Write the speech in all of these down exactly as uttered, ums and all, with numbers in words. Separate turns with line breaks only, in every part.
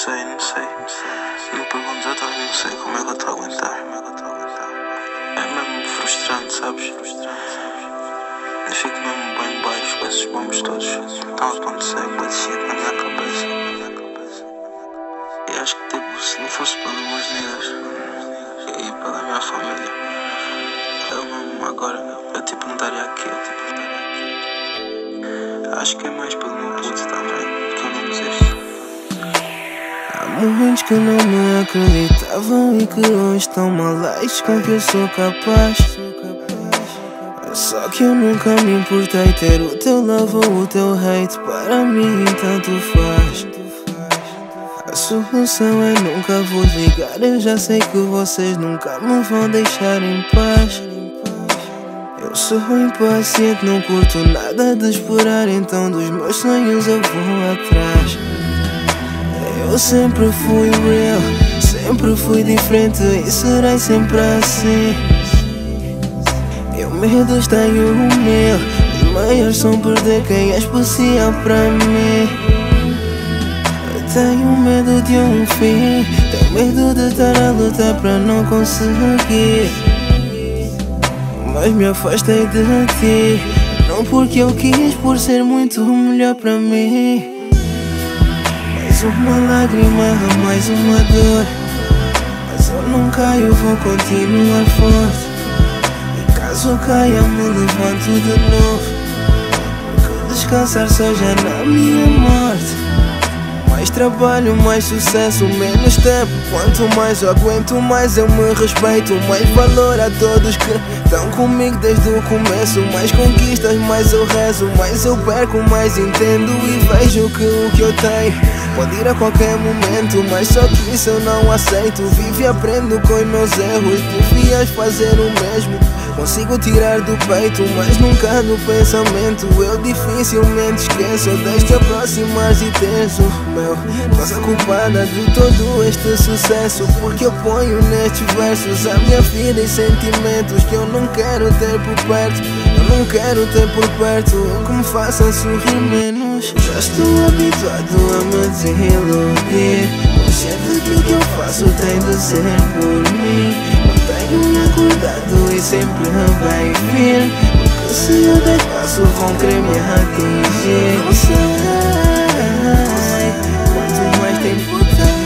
sei, não sei. Não me perguntes, eu também não sei como é que eu estou a aguentar. É mesmo frustrante, sabes? Eu fico mesmo bem baixo com esses bombos todos. Estão a acontecer bué de shit na minha cabeça. E acho que tipo, se não fosse pelos meus niggas e pela minha família, eu mesmo agora, eu tipo não estaria aqui. Eu, tipo, não estaria aqui. Acho que é mais pelo meu puto também, que eu não desisto.
Há muitos que não me acreditavam e que hoje estão malais com que eu sou capaz. Só que eu nunca me importei ter o teu love ou o teu hate. Para mim tanto faz. A solução é nunca vos ligar. Eu já sei que vocês nunca me vão deixar em paz. Eu sou impaciente, não curto nada de esperar. Então dos meus sonhos eu vou atrás. Eu sempre fui real, sempre fui diferente e serei sempre assim. Eu medos tenho o meu, os maiores são perder quem é especial para mim. Eu tenho medo de um fim, tenho medo de estar a lutar para não conseguir. Mas me afastei de ti, não porque eu quis, por ser muito melhor para mim. Mais uma lágrima, mais uma dor, mas eu não caio, vou continuar forte. E caso caia me levanto de novo, porque descansar só já na minha morte. Mais trabalho, mais sucesso, menos tempo. Quanto mais eu aguento, mais eu me respeito. Mais valor a todos que estão comigo desde o começo. Mais conquistas, mais eu rezo. Mais eu perco, mais entendo e vejo que o que eu tenho pode ir a qualquer momento, mas só que isso eu não aceito. Vivo e aprendo com os meus erros, devias fazer o mesmo. Consigo tirar do peito, mas nunca do pensamento. Eu dificilmente esqueço, deixo aproximar e tenso. Meu, nossa culpada de todo este sucesso, porque eu ponho nestes versos a minha vida e sentimentos que eu não quero ter por perto. Eu não quero ter por perto que me façam sorrir menos. Já estou habituado a me desiludir, consciente que o que eu faço tem de ser por mim. Não tenho me acordado e sempre vai vir, porque se eu der passo vão querer me atingir. Não sei quanto mais tempo tem,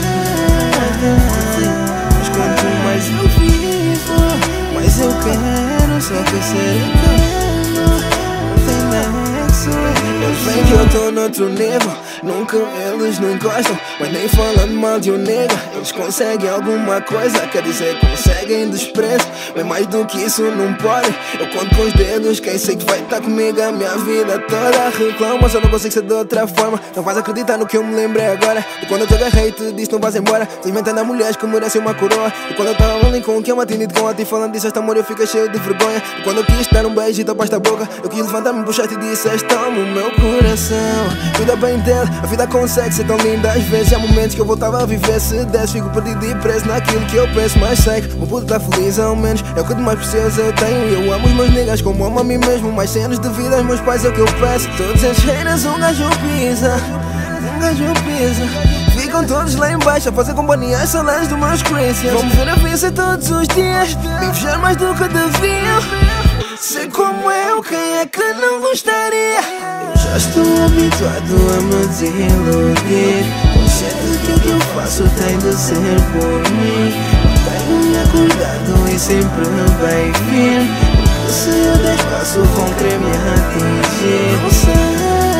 mas quanto mais eu vivo, mais eu quero só que ser eterno. Não tem nexo. Eu sei que eu tô noutro nível, nunca eles não gostam, mas nem falando mal de um nega eles conseguem alguma coisa, quer dizer, conseguem desprezo. Mas mais do que isso não podem, eu conto com os dedos quem sei que vai estar comigo a minha vida toda. Reclamo, mas eu não consigo ser de outra forma. Não vais acreditar no que eu me lembrei agora, de quando eu te agarrei e te disse não vais embora. Tô inventando a mulheres que merecem uma coroa, de quando eu tava ali com o que eu me atendi com a ti, falando disso, este amor eu fiquei cheio de vergonha. De quando eu quis dar um beijo e tapaste a boca, eu quis levantar-me, puxaste e disseste toma o meu coração. Cuida bem dele, a vida consegue ser tão linda às vezes. Há momentos que eu voltava a viver, se desse fico perdido e preso naquilo que eu penso. Mas sei que o puto tá feliz ao menos, é o que de mais precioso eu tenho. E eu amo os meus niggas como amo a mim mesmo. Mais cenas de vida aos meus pais é o que eu peço. Todos esses haters um gajo pisa, um gajo pisa. Ficam todos lá embaixo a fazer companhia às saudades dos meus Christians. Vão me ver a vencer todos os dias, me fechar mais do que deviam. Ser como eu, quem é que não gostaria? Eu já estou habituado a me desiludir, consciente que o que eu faço tem de ser por mim. Não tenho me acordado e sempre bem firme, porque se eu der espaço vão querer me atingir. Não sei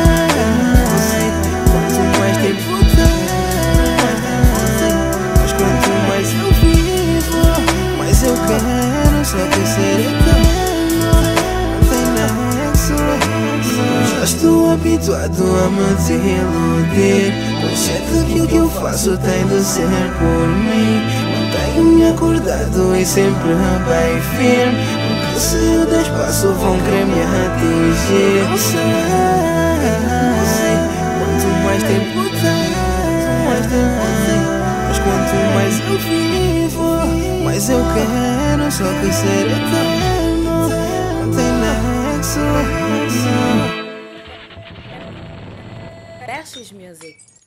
quanto mais tempo tem, mas quanto mais eu vivo, mais eu quero só que ser eterno. Já estou habituado a me desiludir, consciente que o que eu faço tem de ser por mim. Mantenho-me acordado e sempre bem firme, porque se eu der espaço vão querer me atingir. Não sei quanto mais tempo tem, mas quanto mais eu vivo, mais eu quero só que ser eterno. Não tem nexo.
Versus Music.